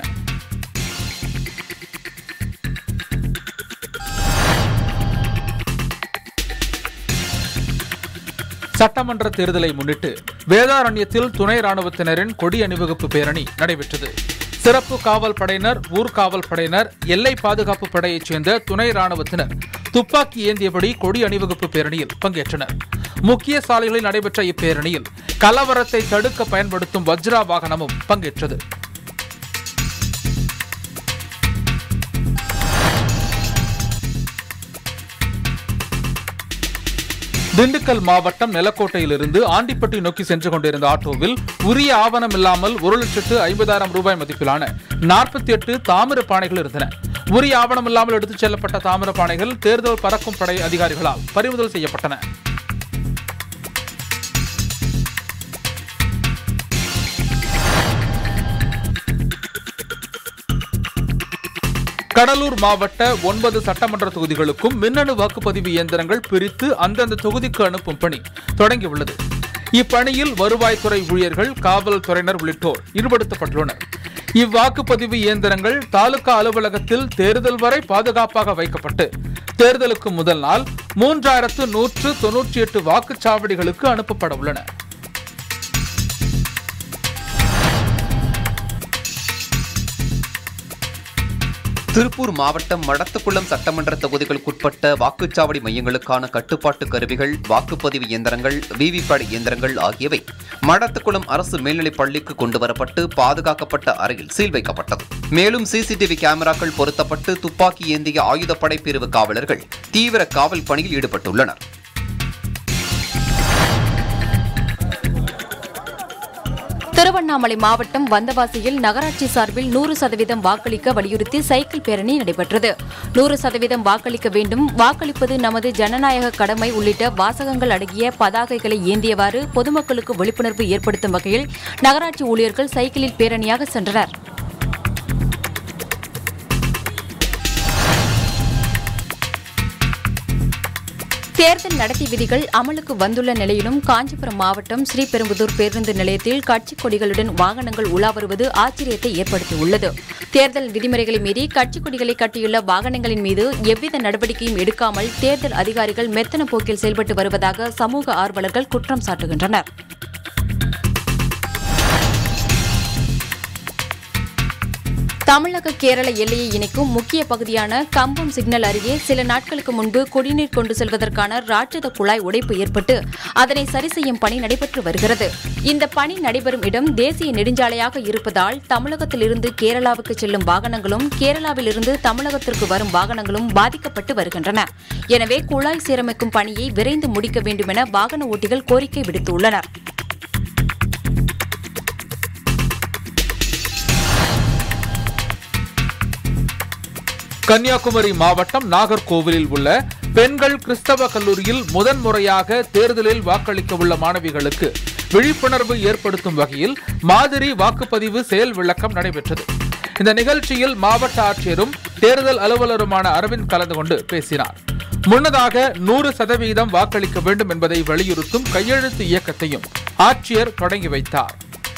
சட்டமன்ற தேர்தலை முன்னிட்டு வேதாரண்யத்தில் துணை ராணுவத்தினரின் கொடி அணிவகுப்பு பேரணி நடைபெற்றது. சிறப்பு காவல் படையினர், ஊர்காவல் படையினர், எல்லை பாதுகாப்பு படையைச் சேர்ந்த துணை ராணுவத்தினர் துப்பாக்கி ஏந்தியபடி கொடி அணிவகுப்பு பேரணியில் பங்கேற்றனர். முக்கிய சாலைகளில் நடைபெற்ற இப்பேரணியில் கலவரத்தை தடுக்க பயன்படுத்தும் வஜ்ரா வாகனமும் பங்கேற்றது. திண்டுக்கல் மாவட்டம் நெலக்கோட்டையிலிருந்து ஆண்டிப்பட்டி நோக்கி சென்று கொண்டிருந்த ஆட்டோவில் உரிய ஆவணம் இல்லாமல் 1,50,000 ரூபாய் மதிப்பிலான 48 தாமிர பானைகள் இருந்தன. உரிய ஆவணம் இல்லாமல் எடுத்துச் செல்லப்பட்ட தாமிர பானைகள் தேர்தல் பறக்கும் படை அதிகாரிகளால் பறிமுதல் செய்யப்பட்டன. கடலூர் மாவட்ட 9 சட்டமன்ற தொகுதிகளுக்கும் மின்னணு வாக்குப்பதிவு இயந்திரங்கள் பிரித்து அந்தந்த தொகுதிக்கு அனுப்பும் பணி தொடங்கியுள்ளது. இப்பணியில் வருவாய்த்துறை ஊழியர்கள், காவல்துறையினர் உள்ளிட்டோர் ஈடுபடுத்தப்பட்டுள்ளனர். இவ்வாக்குப்பதிவு இயந்திரங்கள் தாலுகா அலுவலகத்தில் தேர்தல் வரை பாதுகாப்பாக வைக்கப்பட்டு தேர்தலுக்கு முதல் நாள் 3198 வாக்குச்சாவடிகளுக்கு அனுப்பப்பட உள்ளன. திருப்பூர் மாவட்டம் மடத்துக்குளம் சட்டமன்ற தொகுதிகளுக்குட்பட்ட வாக்குச்சாவடி மையங்களுக்கான கட்டுப்பாட்டு கருவிகள், வாக்குப்பதிவு இயந்திரங்கள், விவிபேட் இயந்திரங்கள் ஆகியவை மடத்துக்குளம் அரசு மேல்நிலைப் பள்ளிக்கு கொண்டுவரப்பட்டு பாதுகாக்கப்பட்ட அறையில் சீல் வைக்கப்பட்டது. மேலும் சிசிடிவி கேமராக்கள் பொருத்தப்பட்டு துப்பாக்கி ஏந்திய ஆயுதப்படை பிரிவு காவலர்கள் தீவிர காவல் பணியில் ஈடுபட்டுள்ளனர். திருவண்ணாமலை மாவட்டம் வந்தவாசியில் நகராட்சி சார்பில் 100% வாக்களிக்க வலியுறுத்தி சைக்கிள் பேரணி நடைபெற்றது. 100% வாக்களிக்க வேண்டும், வாக்களிப்பது நமது ஜனநாயக கடமை உள்ளிட்ட வாசகங்கள் அடங்கிய பதாகைகளை ஏந்தியவாறு பொதுமக்களுக்கு விழிப்புணர்வு ஏற்படுத்தும் வகையில் நகராட்சி ஊழியர்கள் சைக்கிளில் பேரணியாக சென்றனர். தேர்தல் நடத்தை விதிகள் அமலுக்கு வந்துள்ள நிலையிலும் காஞ்சிபுரம் மாவட்டம் ஸ்ரீபெரும்புதூர் பேருந்து நிலையத்தில் கட்சிக் கொடிகளுடன் வாகனங்கள் உலா வருவது ஆச்சரியத்தை ஏற்படுத்தியுள்ளது. தேர்தல் விதிமுறைகளை மீறி கட்சிக் கொடிகளை கட்டியுள்ள வாகனங்களின் மீது எவ்வித நடவடிக்கையும் எடுக்காமல் தேர்தல் அதிகாரிகள் மெத்தன போக்கில் செயல்பட்டு வருவதாக சமூக ஆர்வலர்கள் குற்றம் சாட்டுகின்றனர். தமிழக கேரள எல்லையை இணைக்கும் முக்கிய பகுதியான கம்பம் சிக்னல் அருகே சில நாட்களுக்கு முன்பு குடிநீர் கொண்டு செல்வதற்கான ராட்சத குழாய் உடைப்பு ஏற்பட்டு அதனை சரி செய்யும் பணி நடைபெற்று வருகிறது. இந்த பணி நடைபெறும் இடம் தேசிய நெடுஞ்சாலையாக இருப்பதால் தமிழகத்திலிருந்து கேரளாவுக்கு செல்லும் வாகனங்களும் கேரளாவிலிருந்து தமிழகத்திற்கு வரும் வாகனங்களும் பாதிக்கப்பட்டு வருகின்றன. எனவே குழாய் சீரமைக்கும் பணியை விரைந்து முடிக்க வேண்டும் என வாகன ஓட்டிகள் கோரிக்கை விடுத்துள்ளனர். கன்னியாகுமரி மாவட்டம் நாகர்கோவிலில் உள்ள பெண்கள் கிறிஸ்தவ கல்லூரியில் முதன்முறையாக தேர்தலில் வாக்களிக்க உள்ள மாணவிகளுக்கு விழிப்புணர்வு ஏற்படுத்தும் வகையில் மாதிரி வாக்குப்பதிவு செயல் விளக்கம் நடைபெற்றது. இந்த நிகழ்ச்சியில் மாவட்ட ஆட்சியரும் தேர்தல் அலுவலருமான அரவிந்த் கலந்து கொண்டு பேசினார். முன்னதாக 100% வாக்களிக்க வேண்டும் என்பதை வலியுறுத்தும் கையெழுத்து இயக்கத்தையும் ஆட்சியர் தொடங்கி வைத்தார்.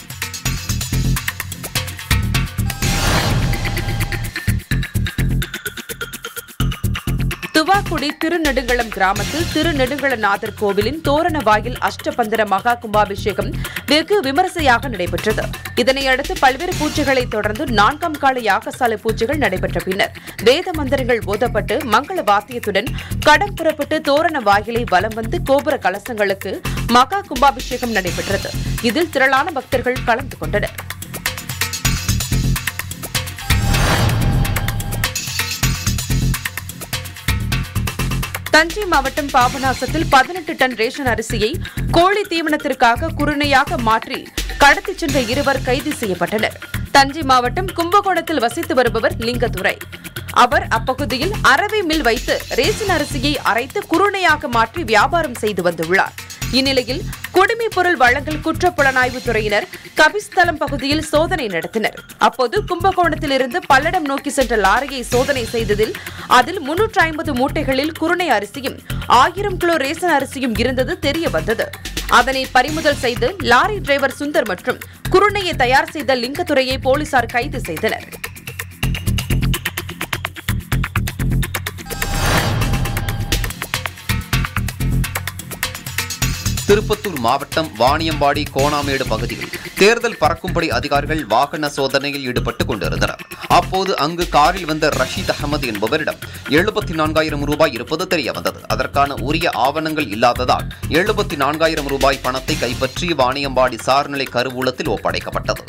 துவாக்குடி திருநெடுங்களம் கிராமத்தில் திருநெடுங்களநாதர் கோவிலின் தோரண வாயில் அஷ்டபந்தர மகா கும்பாபிஷேகம் வெகு விமரிசையாக நடைபெற்றது. இதனையடுத்து பல்வேறு பூஜைகளை தொடர்ந்து 4ஆம் கால யாகசாலை பூஜைகள் நடைபெற்ற பின்னர் வேத மந்திரங்கள் ஓதப்பட்டு மங்கள வாத்தியத்துடன் கடம் புறப்பட்டு தோரண வாயிலை வலம் வந்து கோபுர கலசங்களுக்கு மகா கும்பாபிஷேகம் நடைபெற்றது. இதில் திரளான பக்தர்கள் கலந்து கொண்டனர். தஞ்சை மாவட்டம் பாபநாசத்தில் 18 டன் ரேஷன் அரிசியை கோழி தீவனத்திற்காக குருணையாக மாற்றி கடத்திச் சென்ற இருவர் கைது செய்யப்பட்டனர். தஞ்சை மாவட்டம் கும்பகோணத்தில் வசித்து வருபவர் லிங்கதுரை. அவர் அப்பகுதியில் அரவை மில் வைத்து ரேஷன் அரிசியை அரைத்து குருணையாக மாற்றி வியாபாரம் செய்து வந்துள்ளார். இந்நிலையில் குடிமைப் பொருள் வழங்கல் குற்றப்புலனாய்வு துறையினர் கபிஸ்தலம் பகுதியில் சோதனை நடத்தினர். அப்போது கும்பகோணத்தில் இருந்து பல்லடம் நோக்கி சென்ற லாரியை சோதனை செய்ததில் அதில் 350 மூட்டைகளில் குருணை அரிசியும் 1000 கிலோ ரேஷன் அரிசியும் இருந்தது தெரிய வந்தது. அதனை பறிமுதல் செய்து லாரி டிரைவர் சுந்தர் மற்றும் குருணையை தயார் செய்த லிங்கத்துறையை போலீசார் கைது செய்தனர். திருப்பத்தூர் மாவட்டம் வாணியம்பாடி கோணாமேடு பகுதியில் தேர்தல் பறக்கும்படி அதிகாரிகள் வாகன சோதனையில் ஈடுபட்டுக் கொண்டிருந்தனர். அப்போது அங்கு காரில் வந்த ரஷீத் அகமது என்பவரிடம் 74,000 ரூபாய் இருப்பது தெரியவந்தது. அதற்கான உரிய ஆவணங்கள் இல்லாததால் 74,000 ரூபாய் பணத்தை கைப்பற்றி வாணியம்பாடி சார்நிலை கருவூலத்தில் ஒப்படைக்கப்பட்டது.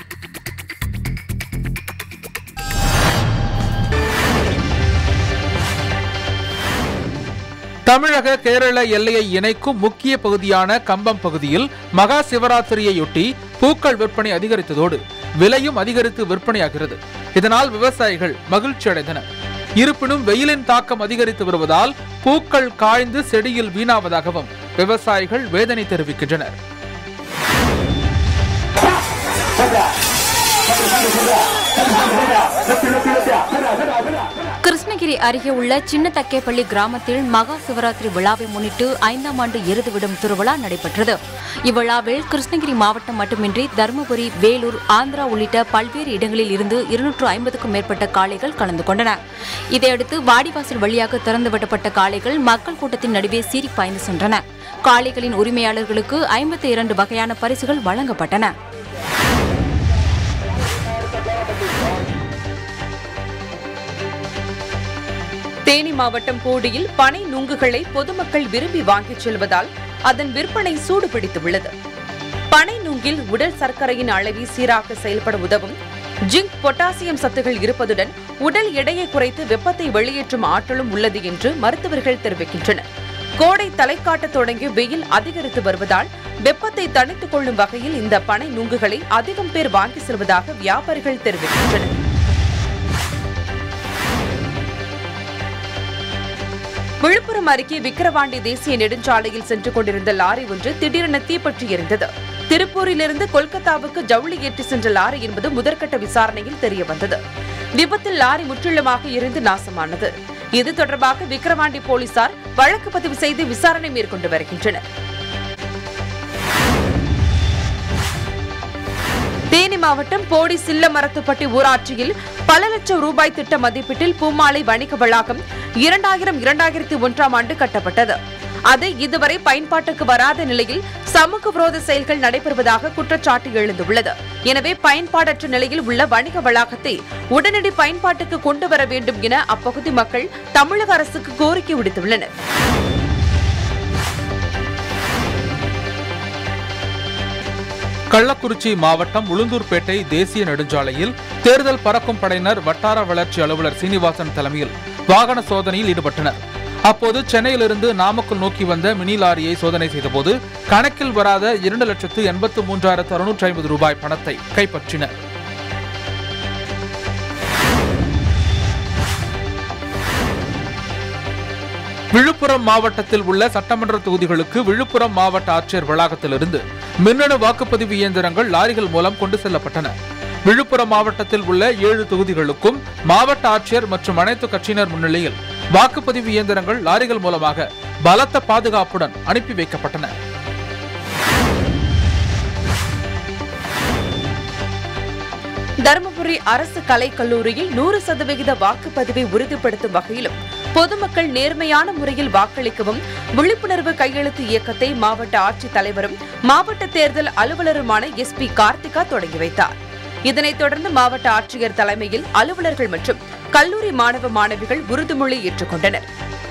தமிழக கேரள எல்லையை இணைக்கும் முக்கிய பகுதியான கம்பம் பகுதியில் மகா சிவராத்திரியையொட்டி பூக்கள் விற்பனை அதிகரித்ததோடு விலையும் அதிகரித்து விற்பனையாகிறது. இதனால் விவசாயிகள் மகிழ்ச்சி அடைந்தனர். இருப்பினும் வெயிலின் தாக்கம் அதிகரித்து வருவதால் பூக்கள் காய்ந்து செடியில் வீணாவதாகவும் விவசாயிகள் வேதனை தெரிவிக்கின்றனர். கிருஷ்ணகிரி அருகே உள்ள சின்ன தக்கேப்பள்ளி கிராமத்தில் மகா சிவராத்திரி விழாவை முன்னிட்டு 5ஆம் ஆண்டு எருதுவிடும் திருவிழா நடைபெற்றது. இவ்விழாவில் கிருஷ்ணகிரி மாவட்டம் மட்டுமின்றி தருமபுரி, வேலூர், ஆந்திரா உள்ளிட்ட பல்வேறு இடங்களில் இருந்து 250க்கும் மேற்பட்ட காளைகள் கலந்து கொண்டன. இதையடுத்து வாடிவாசல் வழியாக திறந்துவிடப்பட்ட காளைகள் மக்கள் கூட்டத்தின் நடுவே சீறி பாய்ந்து சென்றன. காளைகளின் உரிமையாளர்களுக்கு 52 வகையான பரிசுகள் வழங்கப்பட்டன. தேனி மாவட்டம் போடியில் பனை நுங்குகளை பொதுமக்கள் விரும்பி வாங்கிச் செல்வதால் அதன் விற்பனை சூடுபிடித்துள்ளது. பனை நுங்கில் உடல் சர்க்கரையின் அளவை சீராக செயல்பட உதவும் ஜிங்க், பொட்டாசியம் சத்துகள் இருப்பதுடன் உடல் எடையை குறைத்து வெப்பத்தை வெளியேற்றும் ஆற்றலும் உள்ளது என்று மருத்துவர்கள் தெரிவிக்கின்றனர். கோடை தலைக்காட்ட தொடங்கி வெயில் அதிகரித்து வருவதால் வெப்பத்தை தணித்துக் கொள்ளும் வகையில் இந்த பனை நுங்குகளை அதிகம் பேர் வாங்கி செல்வதாக வியாபாரிகள் தெரிவிக்கின்றனர். விழுப்புரம் அருகே விக்கிரவாண்டி தேசிய நெடுஞ்சாலையில் சென்று கொண்டிருந்த லாரி ஒன்று திடீரென தீப்பற்றி எரிந்தது. திருப்பூரிலிருந்து கொல்கத்தாவுக்கு ஜவுளி ஏற்றி சென்ற லாரி என்பது முதற்கட்ட விசாரணையில் தெரியவந்தது. விபத்தில் லாரி முற்றிலுமாக எரிந்து நாசமானது. இது தொடர்பாக விக்கிரவாண்டி போலீசார் வழக்கு பதிவு செய்து விசாரணை மேற்கொண்டு வருகின்றனர். தேனி மாவட்டம் போடி சில்லமரத்துப்பட்டி ஊராட்சியில் பல லட்சம் ரூபாய் திட்ட மதிப்பீட்டில் பூமாலை வணிக வளாகம் 2000-2001 ஆண்டு கட்டப்பட்டது. அது இதுவரை பயன்பாட்டுக்கு வராத நிலையில் சமூக விரோத செயல்கள் நடைபெறுவதாக குற்றச்சாட்டு எழுந்துள்ளது. எனவே பயன்பாடற்ற நிலையில் உள்ள வணிக வளாகத்தை உடனடி பயன்பாட்டுக்கு கொண்டு வர வேண்டும் என அப்பகுதி மக்கள் தமிழக அரசுக்கு கோரிக்கை விடுத்துள்ளனர். கள்ளக்குறிச்சி மாவட்டம் உளுந்தூர்பேட்டை தேசிய நெடுஞ்சாலையில் தேர்தல் பறக்கும் படையினர் வட்டார வளர்ச்சி அலுவலர் சீனிவாசன் தலைமையில் வாகன சோதனையில் ஈடுபட்டனர். அப்போது சென்னையிலிருந்து நாமக்கல் நோக்கி வந்த மினி லாரியை சோதனை செய்தபோது கணக்கில் வராத 2,83,650 ரூபாய் பணத்தை கைப்பற்றினர். விழுப்புரம் மாவட்டத்தில் உள்ள சட்டமன்ற தொகுதிகளுக்கு விழுப்புரம் மாவட்ட ஆட்சியர் வளாகத்திலிருந்து மின்னணு வாக்குப்பதிவு இயந்திரங்கள் லாரிகள் மூலம் கொண்டு செல்லப்பட்டன. விழுப்புரம் மாவட்டத்தில் உள்ள 7 தொகுதிகளுக்கும் மாவட்ட ஆட்சியர் மற்றும் அனைத்து கட்சியினர் முன்னிலையில் வாக்குப்பதிவு இயந்திரங்கள் லாரிகள் மூலமாக பலத்த பாதுகாப்புடன் அனுப்பி வைக்கப்பட்டன. தருமபுரி அரசு கலைக் கல்லூரியில் 100% வாக்குப்பதிவை உறுதிப்படுத்தும் வகையிலும் பொதுமக்கள் நேர்மையான முறையில் வாக்களிக்கவும் விழிப்புணர்வு கையெழுத்து இயக்கத்தை மாவட்ட ஆட்சித் தலைவரும் மாவட்ட தேர்தல் அலுவலருமான SP கார்த்திகா தொடங்கி வைத்தார். இதனைத் தொடர்ந்து மாவட்ட ஆட்சியர் தலைமையில் அலுவலர்கள் மற்றும் கல்லூரி மாணவ மாணவிகள் உறுதிமொழி ஏற்றுக்கொண்டனர்.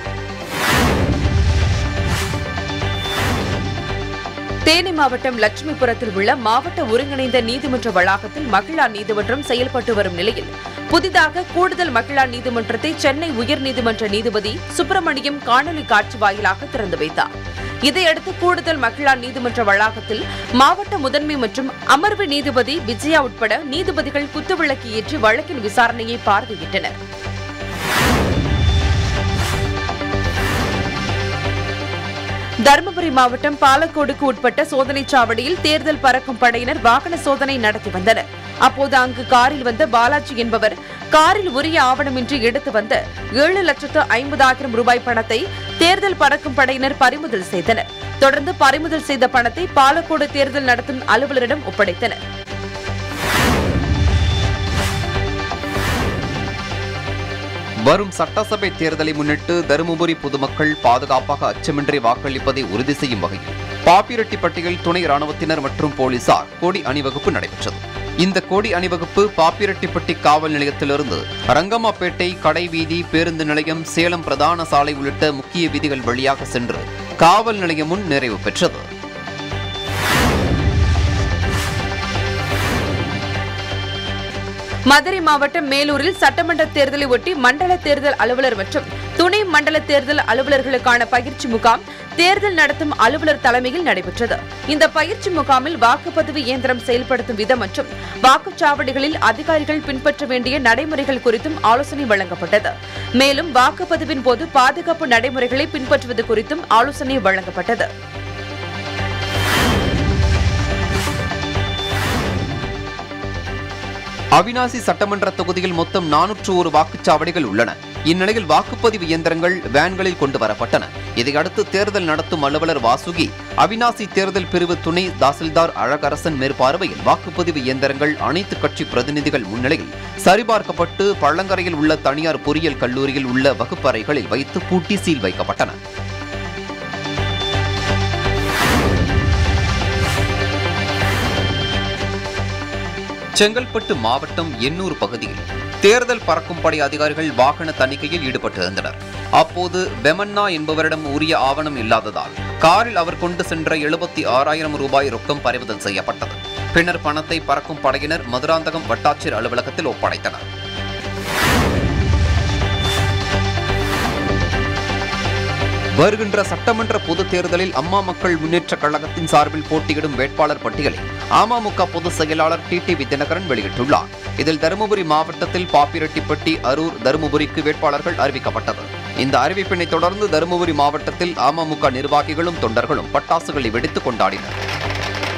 தேனி மாவட்டம் லட்சுமிபுரத்தில் உள்ள மாவட்ட ஒருங்கிணைந்த நீதிமன்ற வளாகத்தில் மகிழா நீதிமன்றம் செயல்பட்டு வரும் நிலையில் புதிதாக கூடுதல் மகிழா நீதிமன்றத்தை சென்னை உயர்நீதிமன்ற நீதிபதி சுப்பிரமணியம் காணொலி காட்சி வாயிலாக திறந்து வைத்தார். இதையடுத்து கூடுதல் மகிழா நீதிமன்ற வளாகத்தில் மாவட்ட முதன்மை மற்றும் அமர்வு நீதிபதி விஜயா உட்பட நீதிபதிகள் குத்துவிளக்கு ஏற்றி வழக்கின் விசாரணையை பார்வையிட்டனர். தருமபுரி மாவட்டம் பாலக்கோடுக்கு உட்பட்ட சோதனைச் சாவடியில் தேர்தல் பறக்கும் படையினர் வாகன சோதனை நடத்தி வந்தனர். அப்போது அங்கு காரில் வந்த பாலாஜி என்பவர் காரில் உரிய ஆவணமின்றி எடுத்து வந்த 7,50,000 ரூபாய் பணத்தை தேர்தல் பறக்கும் படையினர் பறிமுதல் செய்தனர். தொடர்ந்து பறிமுதல் செய்த பணத்தை பாலக்கோடு தேர்தல் நடத்தும் அலுவலரிடம் ஒப்படைத்தனர். வரும் சட்டசபை தேர்தலை முன்னிட்டு தருமபுரி பொதுமக்கள் பாதுகாப்பாக அச்சமின்றி வாக்களிப்பதை உறுதி செய்யும் வகையில் பாப்பிரெட்டிப்பட்டியில் துணை ராணுவத்தினர் மற்றும் போலீசார் கொடி அணிவகுப்பு நடைபெற்றது. இந்த கொடி அணிவகுப்பு பாப்பிரெட்டிப்பட்டி காவல் நிலையத்திலிருந்து ரங்கம்மாப்பேட்டை கடைவீதி பேருந்து நிலையம் சேலம் பிரதான சாலை உள்ளிட்ட முக்கிய வீதிகள் வழியாக சென்று காவல் நிலையம் முன் நிறைவு பெற்றது. மதுரை மாவட்டம் மேலூரில் சட்டமன்ற தேர்தலை ஒட்டி மண்டல தேர்தல் அலுவலர் மற்றும் துணை மண்டல தேர்தல் அலுவலர்களுக்கான பயிற்சி முகாம் தேர்தல் நடத்தும் அலுவலர் தலைமையில் நடைபெற்றது. இந்த பயிற்சி முகாமில் வாக்குப்பதிவு இயந்திரம் செயல்படுத்தும் விதம் மற்றும் வாக்குச்சாவடிகளில் அதிகாரிகள் பின்பற்ற வேண்டிய நடைமுறைகள் குறித்தும் ஆலோசனை வழங்கப்பட்டது. மேலும் வாக்குப்பதிவின் போது பாதுகாப்பு நடைமுறைகளை பின்பற்றுவது குறித்தும் ஆலோசனை வழங்கப்பட்டது. அவிநாசி சட்டமன்ற தொகுதியில் மொத்தம் 401 வாக்குச்சாவடிகள் உள்ளன. இந்நிலையில் வாக்குப்பதிவு இயந்திரங்கள் வேன்களில் கொண்டு வரப்பட்டன. இதையடுத்து தேர்தல் நடத்தும் அலுவலர் வாசுகி அவிநாசி தேர்தல் பிரிவு துணை தாசில்தார் அழகரசன் மேற்பார்வையில் வாக்குப்பதிவு இயந்திரங்கள் அனைத்து கட்சி பிரதிநிதிகள் முன்னிலையில் சரிபார்க்கப்பட்டு பள்ளங்கரையில் உள்ள தனியார் பொறியியல் கல்லூரியில் உள்ள வகுப்பறைகளில் வைத்து பூட்டி சீல் வைக்கப்பட்டன. செங்கல்பட்டு மாவட்டம் எண்ணூர் பகுதியில் தேர்தல் பறக்கும் படை அதிகாரிகள் வாகன தணிக்கையில் ஈடுபட்டிருந்தனர். அப்போது பெமன்னா என்பவரிடம் உரிய ஆவணம் இல்லாததால் காரில் அவர் கொண்டு சென்ற 76,000 ரூபாய் ரொக்கம் பறிமுதல் செய்யப்பட்டது. பின்னர் பணத்தை பறக்கும் படையினர் மதுராந்தகம் வட்டாட்சியர் அலுவலகத்தில் ஒப்படைத்தனர். வருகின்ற சட்டமன்ற பொதுத் தேர்தலில் அம்மா மக்கள் முன்னேற்ற கழகத்தின் சார்பில் போட்டியிடும் வேட்பாளர் பட்டியலை அமமுக பொதுச் செயலாளர் டிடிவி தினகரன் வெளியிட்டுள்ளார். இதில் தருமபுரி மாவட்டத்தில் பாப்பிரெட்டிப்பட்டி, அரூர், தருமபுரிக்கு வேட்பாளர்கள் அறிவிக்கப்பட்டது. இந்த அறிவிப்பினை தொடர்ந்து தருமபுரி மாவட்டத்தில் அமமுக நிர்வாகிகளும் தொண்டர்களும் பட்டாசுகளை வெடித்துக் கொண்டாடினர்.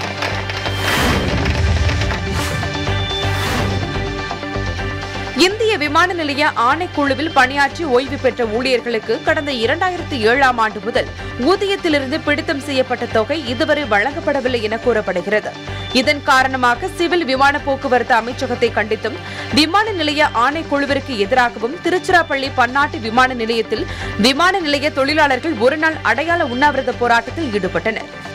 இந்திய இந்திய விமான நிலைய ஆணைக்குழுவில் பணியாற்றி ஓய்வு பெற்ற ஊழியர்களுக்கு கடந்த 2007ஆம் ஆண்டு முதல் ஊதியத்திலிருந்து பிடித்தம் செய்யப்பட்ட தொகை இதுவரை வழங்கப்படவில்லை என கூறப்படுகிறது. இதன் காரணமாக சிவில் விமான போக்குவரத்து அமைச்சகத்தை கண்டித்தும் விமான நிலைய ஆணைக்குழுவிற்கு எதிராகவும் திருச்சிராப்பள்ளி பன்னாட்டு விமான நிலையத்தில் விமான நிலைய தொழிலாளர்கள் ஒருநாள் அடையாள உண்ணாவிரத போராட்டத்தில் ஈடுபட்டனர்.